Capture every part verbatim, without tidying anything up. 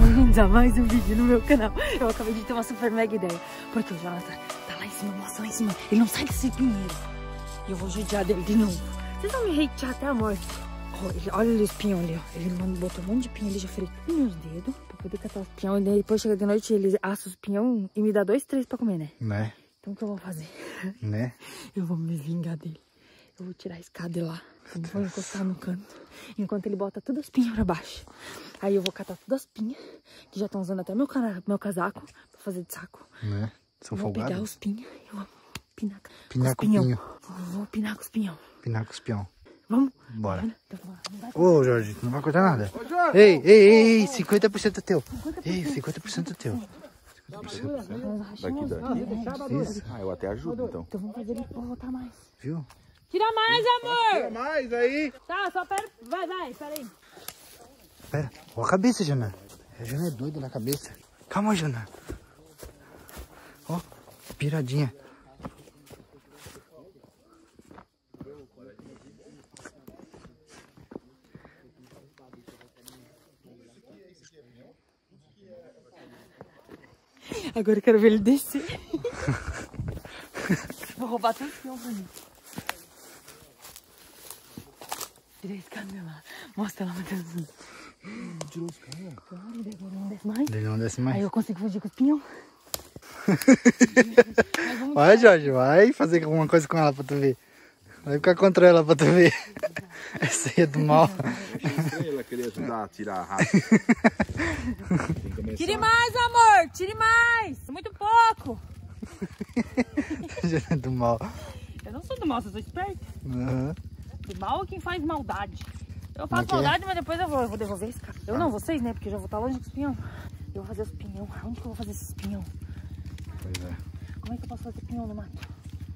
bem-vindos a mais um vídeo no meu canal. Eu acabei de ter uma super mega ideia, porque o Jonathan tá lá em cima, nossa, lá em cima. Ele não sai desse pinheiro. E eu vou judiar dele de novo. Vocês vão me hatear até a morte. Olha ali os pinhão ali, ó. Ele botou um monte de pinhão, ele já feriu tudo meus dedos pra poder catar os pinhão. E depois chega de noite, ele assa os pinhão e me dá dois, três pra comer, né? Né? Então o que eu vou fazer? Né? Eu vou me vingar dele. Eu vou tirar a escada lá. Eu vou encostar no canto. Enquanto ele bota todas as pinhas pra baixo. Aí eu vou catar todas as pinhas, que já estão usando até meu, cara, meu casaco, pra fazer de saco. Né? Sou folgado. Vou pegar os pinhos e eu vou pinar, pinar com os pinhão. Vou pinar com os pinhão. Pinar com os pinhão. Vamos? Bora. Ô, Jorge, não vai cortar nada. Ô, Jorge. Ei, ei, ei, cinquenta por cento é teu. Ei, cinquenta por cento é teu. cinquenta por cento. Daqui, daqui. Isso. Ah, eu até ajudo, então. Então vamos fazer ele voltar mais. Viu? Tira mais, amor! Tira mais aí! Tá, só pera. Vai, vai, pera aí. Pera, olha a cabeça, Jana. A Jana é doida na cabeça. Calma, Jana. Ó, piradinha. Agora eu quero ver ele descer. Vou roubar tudo que eu pra mim. Tirei a escada lá. Mostra lá, Matheus. Tirou os caras. Ele não desce mais. Ele não desce mais. Aí eu consigo fugir com os pinhão. Vai, Jorge, vai fazer alguma coisa com ela pra tu ver. Vai ficar contra ela pra tu ver. Essa aí é do mal. Ela queria ajudar a tirar a raça. Tire mais, amor! Tire mais! Muito pouco! Já é do mal. Eu não sou do mal, eu sou esperto. Uhum. Do mal é quem faz maldade. Eu faço Okay. maldade, mas depois eu vou, eu vou devolver esse cara. Eu não, vocês, né? Porque eu já vou estar longe com os pinhão. Eu vou fazer os pinhão. Onde que eu vou fazer esses pinhão? Pois é. Como é que eu posso fazer pinhão no mato?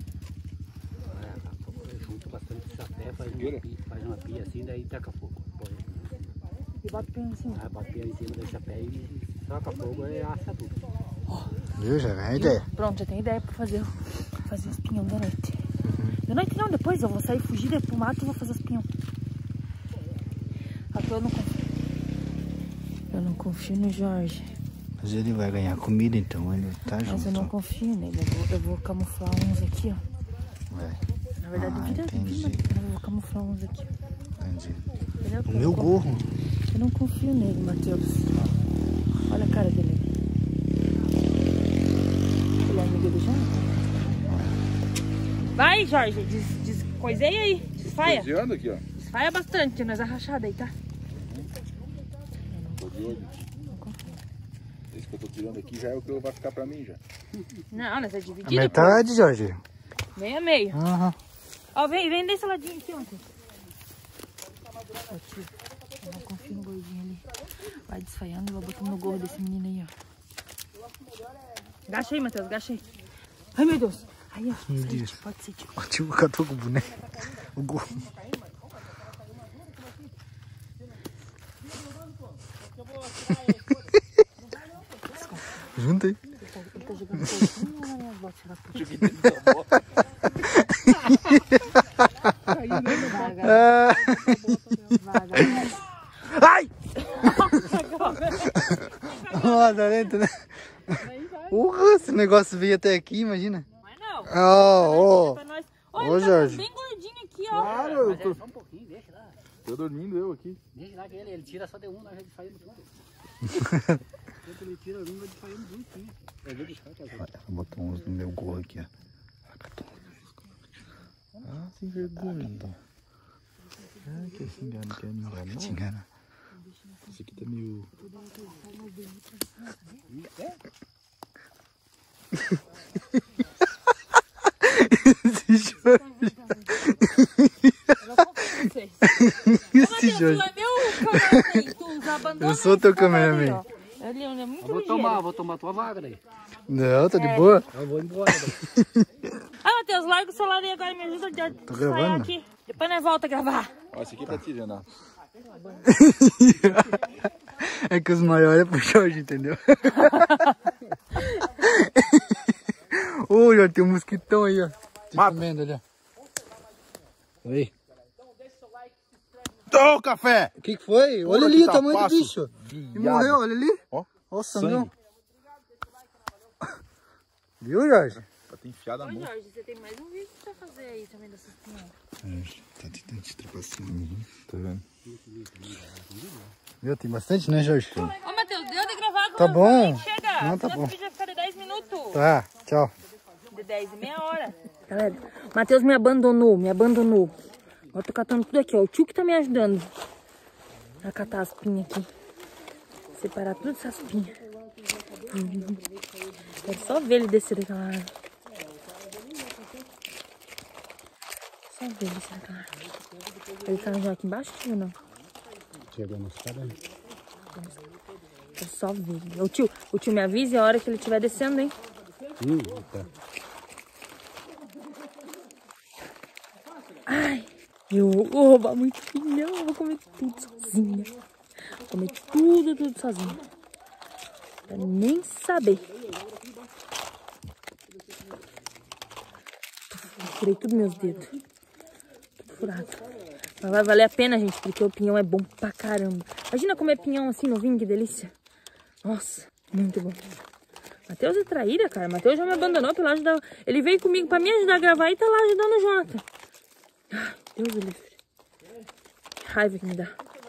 Junta bastante chapéu, faz uma, pia, faz uma pia assim, daí taca fogo. Põe. E bota o pinhão em cima. Aí bota pia em cima do chapéu e taca fogo e assa tudo. Viu, já ganhei ideia. Pronto, já tenho ideia pra fazer, fazer os pinhão da noite. Uhum. Da noite não, depois eu vou sair, fugir pro mato e vou fazer os pinhão. Até eu não confio. Eu não confio no Jorge. Mas ele vai ganhar comida, então ele tá Mas junto. Mas eu não confio nele. Eu vou, eu vou camuflar uns aqui, ó. Vai. Na verdade, ah, vira, entendi. vira, eu vou camuflar uns aqui. Entendi. Entendeu? O meu gorro. Eu não confio nele, Matheus. Olha a cara dele. Ele é amigo do Jonathan? Vai, Jorge. Des, descoisei aí. Desfaia. Cozinhando aqui, ó. Desfaia bastante, nós arrachada aí, tá? Tô de olho. Esse que eu tô tirando aqui já é o que vai ficar pra mim já. Não, nós é dividido. A metade, Jorge. Meio a meio. Uhum. Ó, vem, vem desse ladinho aqui, ó. Eu não confio no gordinho ali. Vai desfaiando e vai botando no gorro desse menino aí, ó. Agacha aí, Matheus, agacha aí. Ai, meu Deus. Aí, ó. Meu Deus. Pode ser, tipo. O tio catou com o boneco. O gorro. Junta aí. Ele tá, ele tá jogando coisinha nas minhas botas. Joguei dentro da bota. Vaga. Vaga. Ai! Ó, tá lento, né? Porra, esse negócio veio até aqui, imagina. Não é não. Ó, ó. Olha, Ô, ele tá Jorge. bem gordinho aqui, ó. Claro, eu tô... Só um pouquinho, deixa lá. Tô dormindo eu aqui. Deixa lá que ele, ele tira só de um, nós já desfaímos tudo. Enquanto ele tira um, nós desfaímos tudo. Eu vou deixar, tá? Ela botou uns no meu gorro aqui, ó. Ah, sem vergonha. Ah, que se engana, que não vai te enganar. Esse aqui tá meio... Esse Jorge. Esse Jorge. Eu sou teu cameraman. Ele é muito Vou tomar, vou tomar tua vaga daí. Não, tá de boa. Eu vou embora daí. Ah, Matheus, larga o celular aí agora, me ajuda a Tô desfaiar gravando? aqui. Depois nós volta a gravar. Ó, esse aqui é pra ti, Renato. É que os maiores é pro Jorge, entendeu? Ô, já tem um mosquitão aí, ó. Te comendo ali, ó. Aí. Ô, café! O que que foi? Porra, Olha ali que o tamanho do tapaço. bicho. E morreu, olha ali. Ó. Ó o sangão. Viu, Jorge? Pra ter enfiado a Ô, mão. Jorge, você tem mais um vídeo pra fazer aí também dessas pinhões. Jorge, tá tentando te trapacear. Tá vendo? Viu? Tem bastante, né, Jorge? Ô, Matheus, deu de gravar com Tá bom. Chega. Não, tá Nosso bom. vídeo vai ficar de dez minutos. Tá, tchau. De dez e meia hora. Galera, o Matheus me abandonou, me abandonou. Agora tô catando tudo aqui, ó. O tio que tá me ajudando a catar as pinhas aqui. Separar tudo essas pinhas. Uhum. Quero só ver ele descer daquela árvore. Só ver ele descer daquela árvore. Ele tá já aqui embaixo, tio, ou não? Chegou na escada. Quero só ver ele. O tio, o tio me avise a hora que ele estiver descendo, hein? Hum, tá. Ai, eu vou roubar muito pinhão, eu vou comer tudo sozinha. Vou comer tudo, tudo sozinha. Pra nem saber. Tirei tudo meus dedos. Tudo furado. Mas vai valer a pena, gente, porque o pinhão é bom pra caramba. Imagina comer pinhão assim novinho, que delícia. Nossa, muito bom. Matheus é traíra, cara. Matheus já me abandonou pra lá ajudar. Ele veio comigo pra me ajudar a gravar e tá lá ajudando o Jonathan. Ai, Deus do livre. Que raiva que me dá.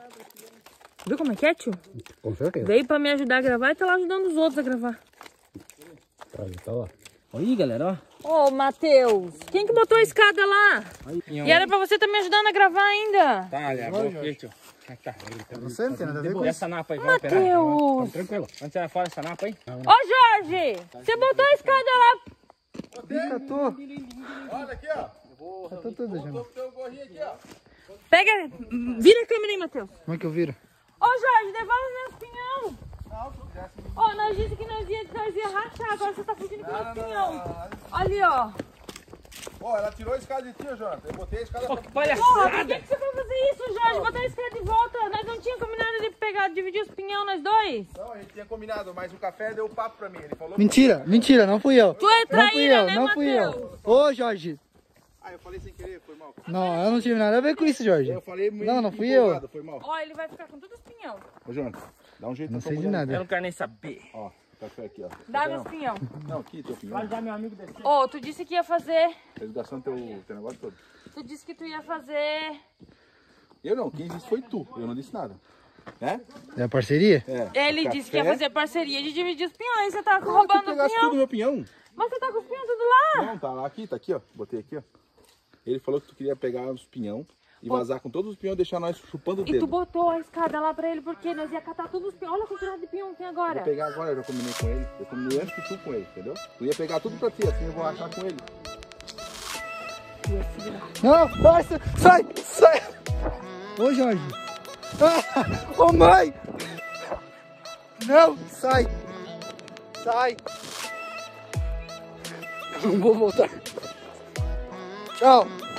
Viu como é que é, tio? Com certeza. Veio pra me ajudar a gravar e tá lá ajudando os outros a gravar. Tá, tá lá. Olha aí, galera, ó. Ô, Matheus, quem que botou a escada lá? Aí, E era pra você tá me ajudando a gravar ainda. Tá, olha, Vai, aqui, tio. Ah, tá. Não sei, não tem nada a ver com E isso. essa napa aí, vai operar? Matheus. Tá tranquilo. Antes era fora essa napa aí? Ô, Jorge, você botou a escada lá. Catou. Olha aqui, ó. Catou tudo, gente. Tô com o teu gorrinho aqui, ó. Pega, vira a câmera aí, Matheus. Como é que eu viro? Ô, Jorge, devolve os meus pinhão. Ó, nós disse que nós ia, nós ia rachar, agora você tá fugindo com meus pinhão. Ali, ó. Ó, ela tirou a escada de ti, ó, Jonathan. Eu botei a escada pra... Porra, por que, que você foi fazer isso, Jorge? Botar a escada de volta. Nós não tínhamos combinado de pegar, dividir os pinhão, nós dois? Não, a gente tinha combinado, mas o café deu papo pra mim. Ele falou... Mentira, mentira, não fui eu. Tu é Não fui traíra, eu, né, não fui Matheus? eu. Ô, Jorge. Ah, eu falei sem querer, foi mal. Não, eu não tive nada a ver com isso, Jorge. Eu falei meio Não, não fui empolgado, eu. Foi mal. Ó, ele vai ficar com todos os pinhão. Ô, Jonathan, dá um jeito Não na sei tua de mulher. nada. quero nem saber. Ó, café aqui, ó. Dá Café meus não. pinhão. Não, aqui, teu pinhão. Vai ajudar meu amigo desse. Ô, tu disse que ia fazer... Eles gastam teu, teu negócio todo. Tu disse que tu ia fazer... Eu não, quem disse foi tu. Eu não disse nada. Né? É a parceria? É. Ele Café. disse que ia fazer parceria de dividir os pinhões. Você tá Ah, tu roubando o pegaste tudo pinhão. meu pinhão? Mas você tá com os pinhão tudo lá. Não, tá lá aqui, tá aqui, ó. Botei aqui, ó. Ele falou que tu queria pegar os pinhão e vazar com todos os pinhão e deixar nós chupando o E tu dedo. botou a escada lá pra ele porque nós ia catar todos os pinhão. Olha a quantidade de pinhão que tem agora. Vou pegar agora, eu já combinei com ele. Eu combinei antes que tu com ele, entendeu? Tu ia pegar tudo pra ti, assim eu vou achar com ele. Não, vai, sai, sai. Ô, Jorge. Ah, ô, mãe. Não, sai. Sai. Eu não vou voltar. Tchau.